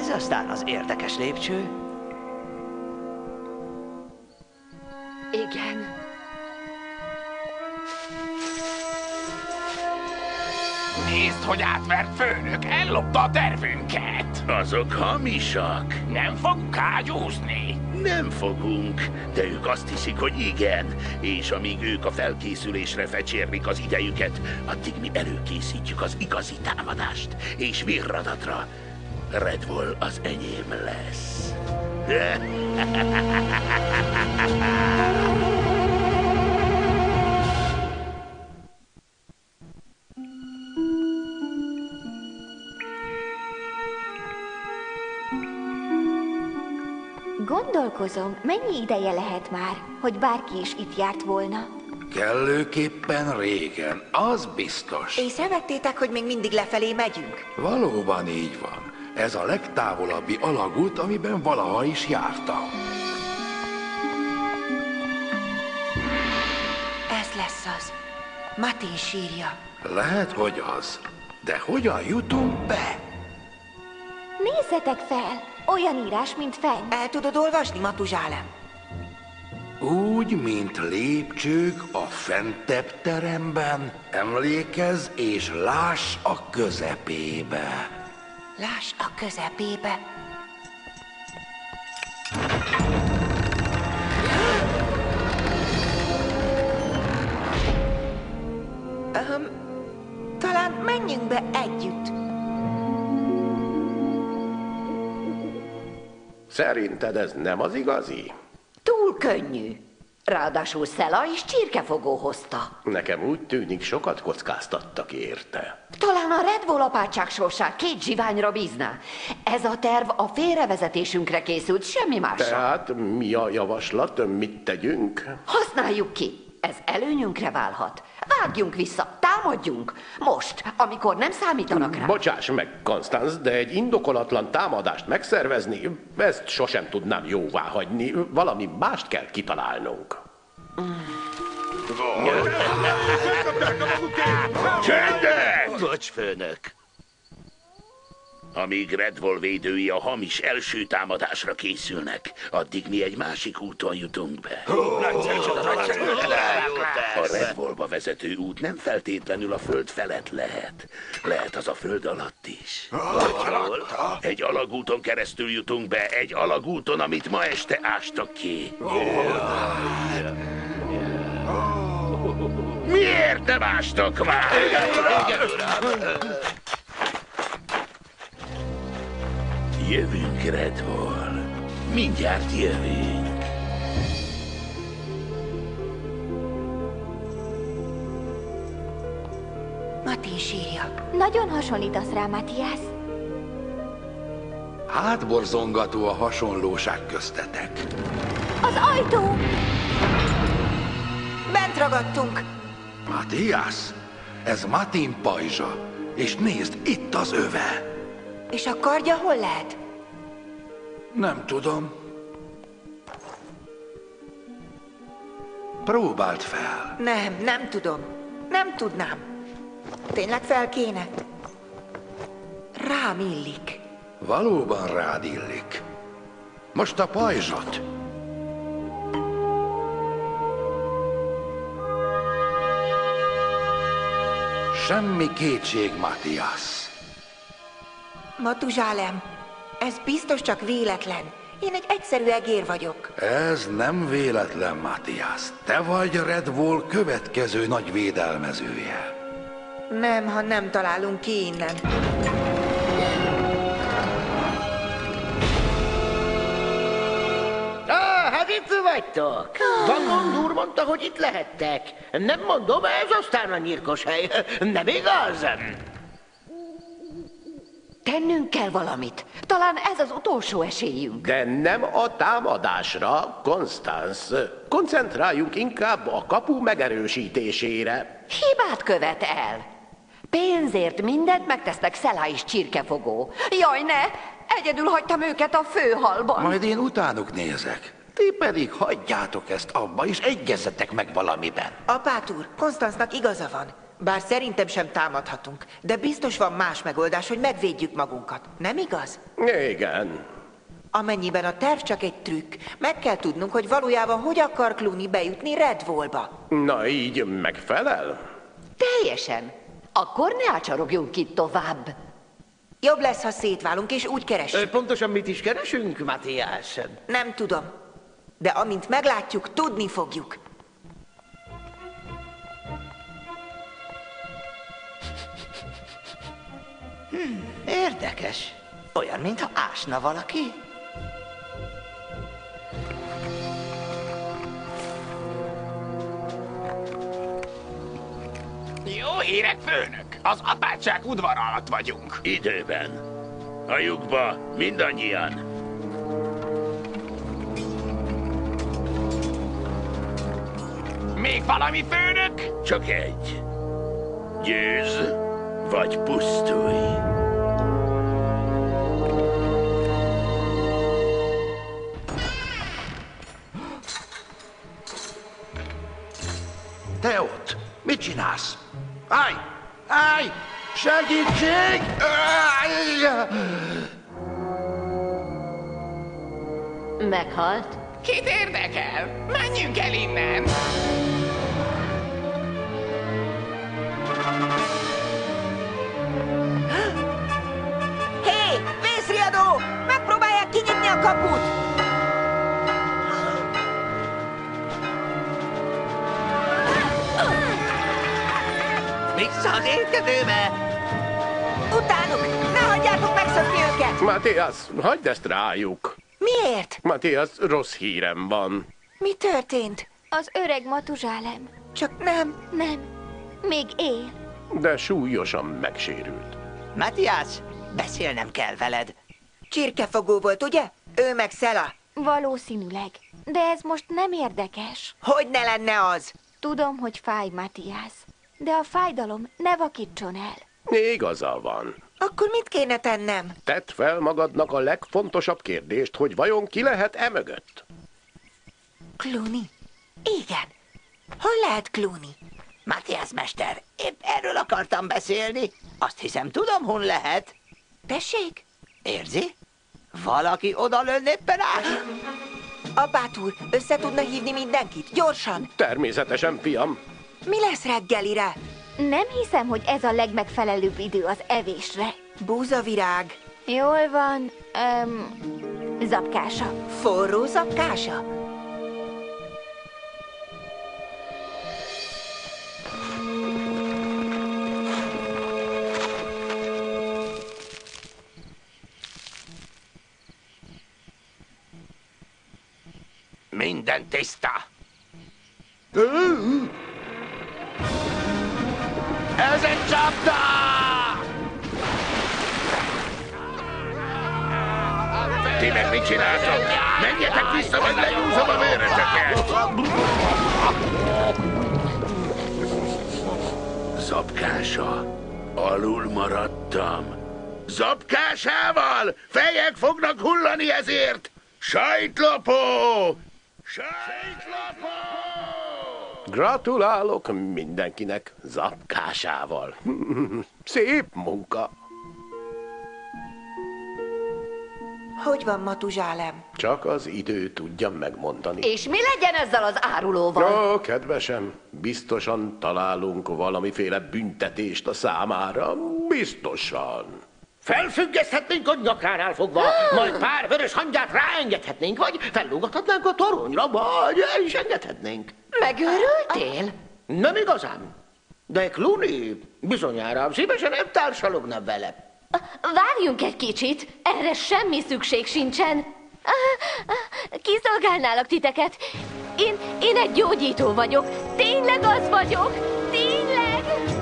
Ez aztán az érdekes lépcső. Igen. Nézd, hogy átvert főnök, ellopta a tervünket. Azok hamisak. Nem fogunk ágyúzni. Nem fogunk, de ők azt hiszik, hogy igen. És amíg ők a felkészülésre fecsérlik az idejüket, addig mi előkészítjük az igazi támadást. És virradatra Redwall az enyém lesz. Gondolkozom, mennyi ideje lehet már, hogy bárki is itt járt volna. Kellőképpen régen, az biztos. Észrevettétek, hogy még mindig lefelé megyünk? Valóban így van. Ez a legtávolabbi alagút, amiben valaha is jártam. Ez lesz az. Matin sírja. Lehet, hogy az. De hogyan jutunk be? Nézzetek fel! Olyan írás, mint fenn. El tudod olvasni, Matuzsálem? Úgy, mint lépcsők a fentebb teremben. Emlékezz és láss a közepébe. Láss a közepébe. Talán menjünk be együtt. Szerinted ez nem az igazi? Túl könnyű. Ráadásul Szela és csirkefogó hozta. Nekem úgy tűnik, sokat kockáztattak érte. Talán a Redwall apátság sorsát 2 zsiványra bízná. Ez a terv a félrevezetésünkre készült, semmi másra. Tehát mi a javaslat? Mit tegyünk? Használjuk ki. Ez előnyünkre válhat. Vágjunk vissza, támadjunk. Most, amikor nem számítanak rá. Bocsáss meg, Constance, de egy indokolatlan támadást megszervezni, ezt sosem tudnám jóvá hagyni. Valami mást kell kitalálnunk. Csendet! Bocs, főnök. Amíg Redwall védői a hamis első támadásra készülnek, addig mi egy másik úton jutunk be. A Redwallba vezető út nem feltétlenül a föld felett lehet. Lehet az a föld alatt is. Egy alagúton keresztül jutunk be, egy alagúton, amit ma este ástak ki. Miért nem ástak már? Jövünk, Redwall. Mindjárt jövünk. Matin sírja. Nagyon hasonlítasz rá, Matthias. Hátborzongató a hasonlóság köztetek. Az ajtó! Bent ragadtunk. Matthias, ez Matin pajzsa. És nézd, itt az öve. És a kardja hol lehet? Nem tudom. Próbáld fel. Nem tudom. Nem tudnám. Tényleg fel kéne? Rám illik. Valóban rád illik. Most a pajzsot. Semmi kétség, Matthias. Matuzsálem, ez biztos csak véletlen. Én egy egyszerű egér vagyok. Ez nem véletlen, Matthias. Te vagy Redwall következő nagy védelmezője. Nem, ha nem találunk ki innen. Hát itt vagytok. Vagond úr mondta, hogy itt lehettek. Nem mondom, ez aztán a nyírkos hely. Nem igaz? Tennünk kell valamit. Talán ez az utolsó esélyünk. De nem a támadásra, Constance. Koncentráljunk inkább a kapu megerősítésére. Hibát követ el. Pénzért mindent megtesznek Szela és csirkefogó. Jaj, ne! Egyedül hagytam őket a főhalban. Majd én utánuk nézek. Ti pedig hagyjátok ezt abba, és egyezzetek meg valamiben. Apát úr, Konstanznak igaza van. Bár szerintem sem támadhatunk, de biztos van más megoldás, hogy megvédjük magunkat. Nem igaz? Igen. Amennyiben a terv csak egy trükk, meg kell tudnunk, hogy valójában hogy akar Clooney bejutni Redwallba. Na így megfelel? Teljesen. Akkor ne ácsarogjunk itt tovább. Jobb lesz, ha szétválunk, és úgy keresünk. Pontosan mit is keresünk, Matthias? Nem tudom. De amint meglátjuk, tudni fogjuk. Érdekes. Olyan, mintha ásna valaki. Jó hírek, főnök! Az apátság udvara alatt vagyunk. Időben. A lyukba mindannyian. Még valami, főnök? Csak egy. Győz, vagy pusztulj. Te ott! Mit csinálsz? Állj! Állj! Segítség! Állj! Meghalt? Kit érdekel? Menjünk el innen! Hé, vészriadó! Megpróbálják kinyitni a kaput! Vissza az étkezőbe! Utánuk! Ne hagyjátok megszökni őket! Matthias, hagyd ezt rájuk. Miért? Matthias, rossz hírem van. Mi történt? Az öreg Matuzsálem. Csak nem. Nem. Még él. De súlyosan megsérült. Matthias, beszélnem kell veled. Csirkefogó volt, ugye? Ő meg Szela. Valószínűleg. De ez most nem érdekes. Hogy ne lenne az? Tudom, hogy fáj, Matthias. De a fájdalom ne vakítson el. Igaza van. Akkor mit kéne tennem? Tedd fel magadnak a legfontosabb kérdést, hogy vajon ki lehet mögött. Clooney? Igen. Hol lehet Clooney? Matthias mester, épp erről akartam beszélni. Azt hiszem, tudom, hol lehet. Tessék? Érzi? Valaki oda lőn éppen át. Apát úr, össze tudna hívni mindenkit? Gyorsan! Természetesen, fiam. Mi lesz reggelire? Nem hiszem, hogy ez a legmegfelelőbb idő az evésre. Búzavirág. Jól van, zapkása. Forró zapkása? Minden tiszta. Ez egy csapda! Ti meg mit csináltok? Menjetek vissza, vagy lenyúzom a véreteket! Zapkása. Alul maradtam. Zapkásával! Fejek fognak hullani ezért! Sajtlapó! Sajtlapó! Gratulálok mindenkinek zapkásával. Szép munka. Hogy van Matuzsálem? Csak az idő tudja megmondani. És mi legyen ezzel az árulóval? Ó, kedvesem, biztosan találunk valamiféle büntetést a számára. Biztosan. Felfüggeszthetnénk a nyakánál fogva, majd pár vörös hangyát ráengedhetnénk, vagy fellógathatnánk a toronyra, vagy el is engedhetnénk. Megőrültél? Nem igazán. De Clooney bizonyára szívesen társalogna vele. Várjunk egy kicsit, erre semmi szükség sincsen. Kiszolgálnálak titeket. Én egy gyógyító vagyok. Tényleg az vagyok. Tényleg.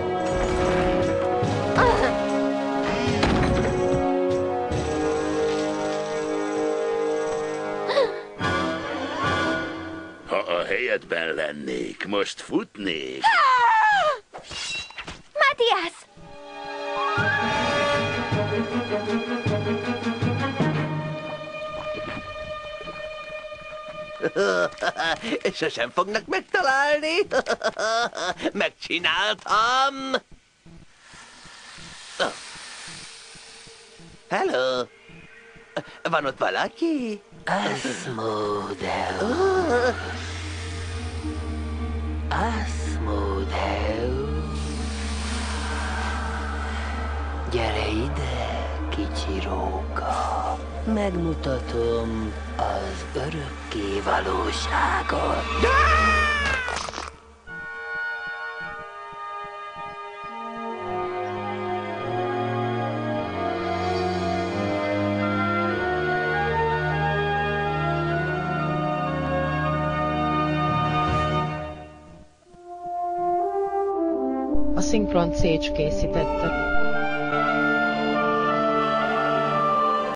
Ha a helyedben lennék, most futnék. Matthias! Sosem fognak megtalálni. Megcsináltam. Hello. Van ott valaki? Asmodeus. Asmodeus. Gyere ide, kicsi róka. Megmutatom az örökké valóságot. A Szinkron Szécs készítette.